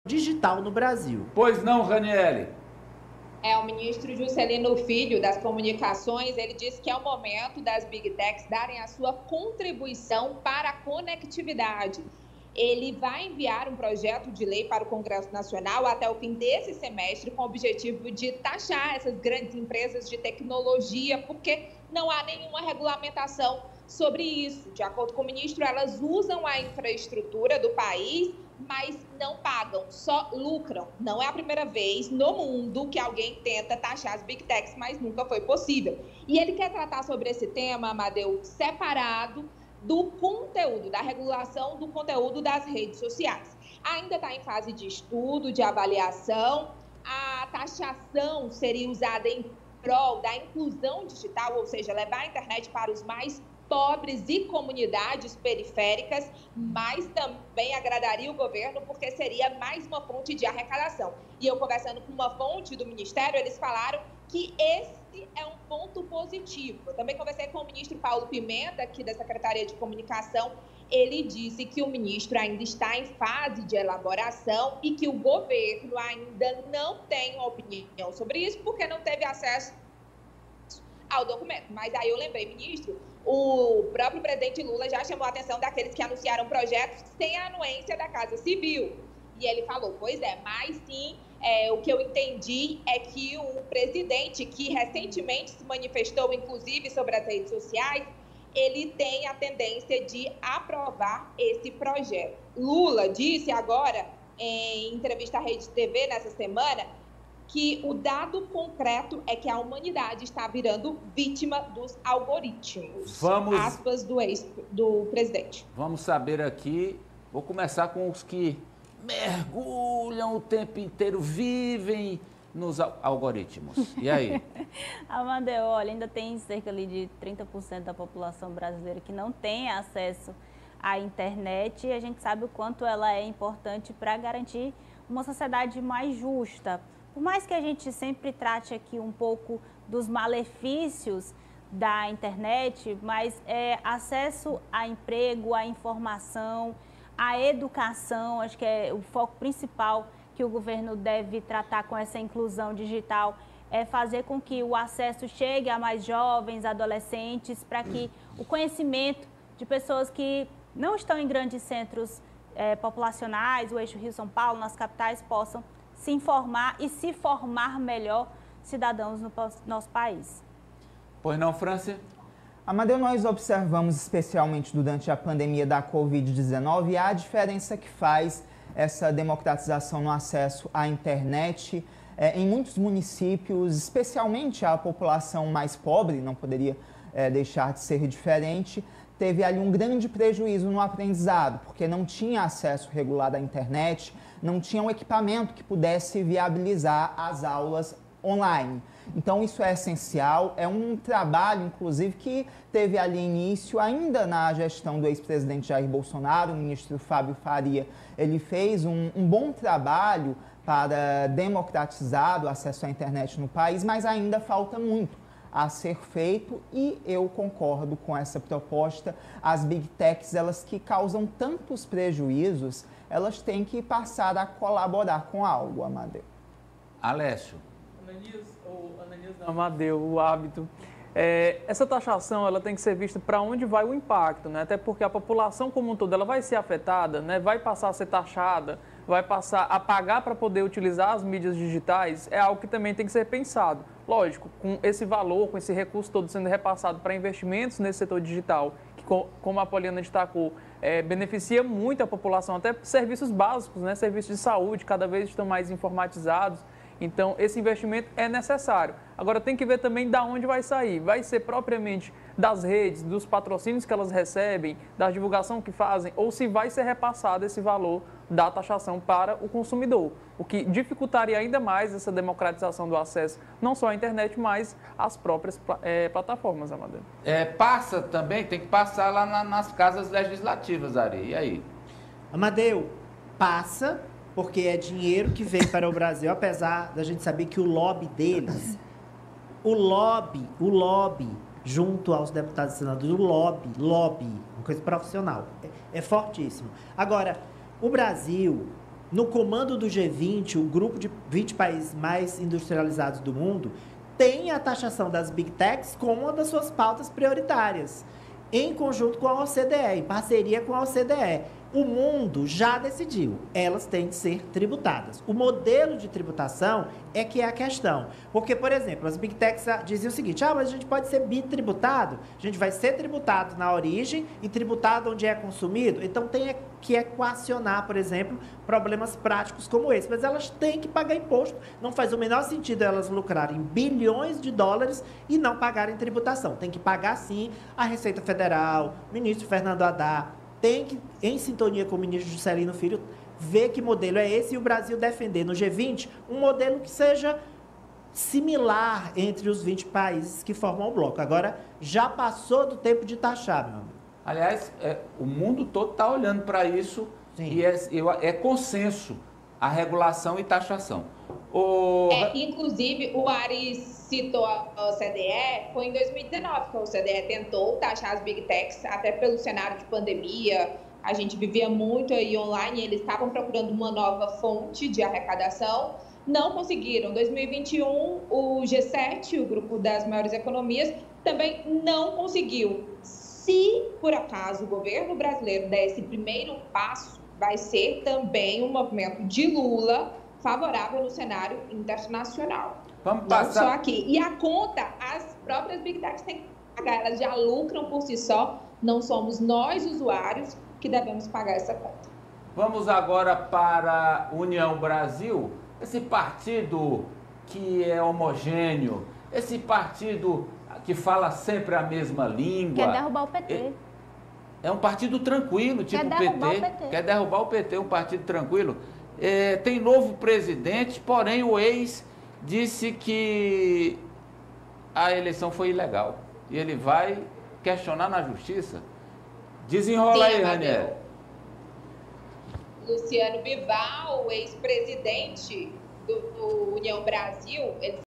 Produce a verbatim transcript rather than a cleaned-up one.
digital no Brasil. Pois não, Raniele? É, o ministro Juscelino Filho, das Comunicações, ele disse que é o momento das Big Techs darem a sua contribuição para a conectividade. Ele vai enviar um projeto de lei para o Congresso Nacional até o fim desse semestre, com o objetivo de taxar essas grandes empresas de tecnologia, porque não há nenhuma regulamentação sobre isso. De acordo com o ministro, elas usam a infraestrutura do país, mas não pagam, só lucram. Não é a primeira vez no mundo que alguém tenta taxar as Big Techs, mas nunca foi possível. E ele quer tratar sobre esse tema, Amadeu, separado do conteúdo, da regulação do conteúdo das redes sociais. Ainda está em fase de estudo, de avaliação. A taxação seria usada em prol da inclusão digital, ou seja, levar a internet para os mais pobres e comunidades periféricas, mas também agradaria o governo porque seria mais uma fonte de arrecadação. E eu conversando com uma fonte do Ministério, eles falaram que esse é um ponto positivo. Eu também conversei com o ministro Paulo Pimenta, aqui da Secretaria de Comunicação. Ele disse que o ministro ainda está em fase de elaboração e que o governo ainda não tem uma opinião sobre isso porque não teve acesso ao documento. Mas aí eu lembrei, ministro, o próprio presidente Lula já chamou a atenção daqueles que anunciaram projetos sem a anuência da Casa Civil. E ele falou, pois é, mas sim, é, o que eu entendi é que o presidente, que recentemente se manifestou, inclusive, sobre as redes sociais, ele tem a tendência de aprovar esse projeto. Lula disse agora, em entrevista à Rede T V nessa semana, que o dado concreto é que a humanidade está virando vítima dos algoritmos. Vamos... Aspas do ex do presidente. Vamos saber aqui, vou começar com os que mergulham o tempo inteiro, vivem nos algoritmos. E aí? Amadeu, olha, ainda tem cerca ali de trinta por cento da população brasileira que não tem acesso à internet e a gente sabe o quanto ela é importante para garantir uma sociedade mais justa. Por mais que a gente sempre trate aqui um pouco dos malefícios da internet, mas é, acesso a emprego, a informação, a educação, acho que é o foco principal que o governo deve tratar com essa inclusão digital, é fazer com que o acesso chegue a mais jovens, adolescentes, para que o conhecimento de pessoas que não estão em grandes centros é, populacionais, o eixo Rio-São Paulo, nas capitais, possam se informar e se formar melhor cidadãos no nosso país. Pois não, França? Amadeu, nós observamos especialmente durante a pandemia da covid dezenove a diferença que faz essa democratização no acesso à internet é, em muitos municípios, especialmente a população mais pobre, não poderia é, deixar de ser diferente, teve ali um grande prejuízo no aprendizado, porque não tinha acesso regular à internet, não tinha um equipamento que pudesse viabilizar as aulas online. Então isso é essencial, é um trabalho, inclusive, que teve ali início ainda na gestão do ex-presidente Jair Bolsonaro, o ministro Fábio Faria. Ele fez um, um bom trabalho para democratizar o acesso à internet no país, mas ainda falta muito a ser feito e eu concordo com essa proposta. As Big Techs, elas que causam tantos prejuízos, elas têm que passar a colaborar com algo, Amadeu. Alessio. Ananias, ou Ananias não, Amadeu, o hábito. É, essa taxação ela tem que ser vista para onde vai o impacto, né? Até porque a população como um todo ela vai ser afetada, né? Vai passar a ser taxada, vai passar a pagar para poder utilizar as mídias digitais, é algo que também tem que ser pensado. Lógico, com esse valor, com esse recurso todo sendo repassado para investimentos nesse setor digital, que, como a Poliana destacou, é, beneficia muito a população, até serviços básicos, né? Serviços de saúde cada vez estão mais informatizados. Então, esse investimento é necessário. Agora, tem que ver também de onde vai sair. Vai ser propriamente das redes, dos patrocínios que elas recebem, da divulgação que fazem, ou se vai ser repassado esse valor da taxação para o consumidor. O que dificultaria ainda mais essa democratização do acesso, não só à internet, mas às próprias é, plataformas, Amadeu. É, passa também, tem que passar lá na, nas casas legislativas, Ari. E aí? Amadeu, passa... porque é dinheiro que vem para o Brasil, apesar da gente saber que o lobby deles, o lobby, o lobby, junto aos deputados e senadores, o lobby, lobby, uma coisa profissional, é, é fortíssimo. Agora, o Brasil no comando do G vinte, o grupo de vinte países mais industrializados do mundo, tem a taxação das Big Techs como uma das suas pautas prioritárias, em conjunto com a O C D E, em parceria com a O C D E. O mundo já decidiu, elas têm de ser tributadas. O modelo de tributação é que é a questão. Porque, por exemplo, as Big Techs diziam o seguinte, ah, mas a gente pode ser bitributado, a gente vai ser tributado na origem e tributado onde é consumido. Então, tem que equacionar, por exemplo, problemas práticos como esse. Mas elas têm que pagar imposto. Não faz o menor sentido elas lucrarem bilhões de dólares e não pagarem tributação. Tem que pagar, sim, a Receita Federal, o ministro Fernando Haddad, tem que, em sintonia com o ministro Juscelino Filho, ver que modelo é esse e o Brasil defender no G vinte um modelo que seja similar entre os vinte países que formam o bloco. Agora, já passou do tempo de taxar, meu amigo. Aliás, é, o mundo todo está olhando para isso. Sim. E é, é consenso a regulação e taxação. O... É, inclusive, o Aris citou a O C D E, foi em dois mil e dezenove que a O C D E tentou taxar as Big Techs, até pelo cenário de pandemia. A gente vivia muito aí online, eles estavam procurando uma nova fonte de arrecadação, não conseguiram. Em dois mil e vinte e um, o G sete, o grupo das maiores economias, também não conseguiu. Se, por acaso, o governo brasileiro der esse primeiro passo, vai ser também um movimento de Lula favorável no cenário internacional. Vamos passar... Não só aqui. E a conta, as próprias Big Techs têm que pagar, elas já lucram por si só, não somos nós, usuários, que devemos pagar essa conta. Vamos agora para a União Brasil, esse partido que é homogêneo, esse partido que fala sempre a mesma língua. Quer derrubar o P T. É, é um partido tranquilo, tipo o P T. o P T. Quer derrubar o P T, um partido tranquilo. É, tem novo presidente, porém o ex disse que a eleição foi ilegal. E ele vai questionar na justiça. Desenrola aí, Ranieri. Luciano Bivar, o ex-presidente do, do União Brasil, ele